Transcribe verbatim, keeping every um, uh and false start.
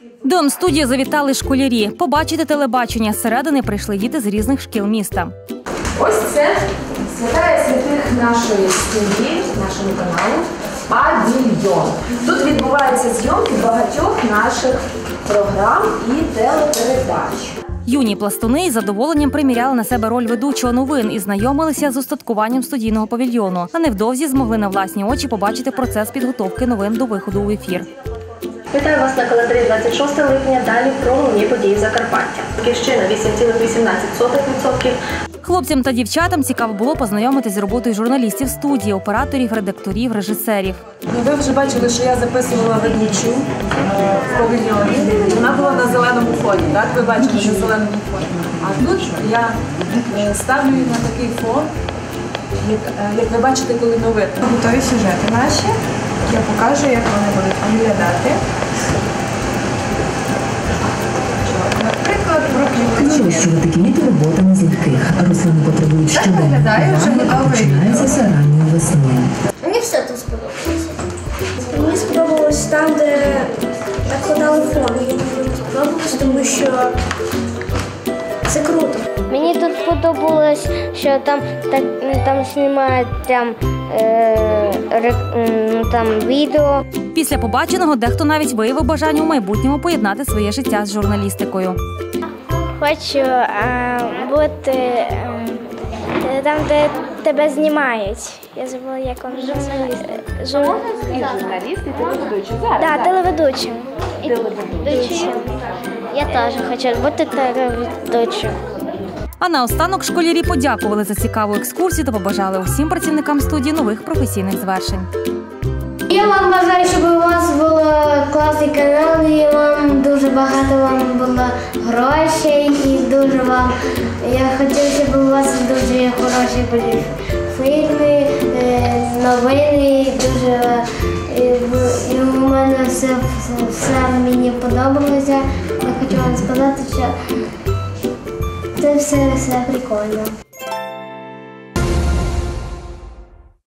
До М-студії завітали школярі. Побачити телебачення. Зсередини прийшли діти з різних шкіл міста. Ось це святая святих нашої студії, нашого каналу «Павільйон». Тут відбуваються зйомки багатьох наших програм і телепередач. Юні пластуни із задоволенням приміряли на себе роль ведучого новин і знайомилися з устаткуванням студійного павільйону. А невдовзі змогли на власні очі побачити процес підготовки новин до виходу у ефір. Вітаю вас на календарі двадцять шосте липня. Далі про головні події Закарпаття. Київщина – вісім цілих вісімнадцять сотих відсотка. Хлопцям та дівчатам цікаво було познайомитись з роботою журналістів студії, операторів, редакторів, режисерів. Ви вже бачили, що я записувала ведучу в павільйоні. Вона була на зеленому фоні, так? Ви бачите, на зеленому фоні. А тут я ставлю її на такий фон, як, як ви бачите, коли новини. Готові сюжети наші. Я покажу, як вони будуть виглядати. Наприклад, про квіточки. Вирощувати квіти – робота не з легких. Рослини потребують щоденного уваги, а починається ранньої весни. Мені все тут сподобалося. Мені сподобалось там, де накладали фон. Мені сподобалось, тому що це круто. Мені тут сподобалось, що там, так, там знімають там, е, там відео. Після побаченого дехто навіть виявив бажання у майбутньому поєднати своє життя з журналістикою. Хочу а, бути а, там, де тебе знімають. Я забула, як він журналіст. Жур... І журналіст, і телеведучий. Зараз. Так, телеведучим. Телеведучим. Я теж хочу бути телеведучим. А наостанок школярі подякували за цікаву екскурсію та побажали усім працівникам студії нових професійних звершень. Я вам бажаю, щоб у вас був класний канал, і вам дуже багато вам було грошей, і дуже вам, я хотів, щоб у вас дуже хороші були фільми, новини, і дуже, і, і у мене все, все мені подобалося. Я хочу вам сказати, що це все, все прикольно.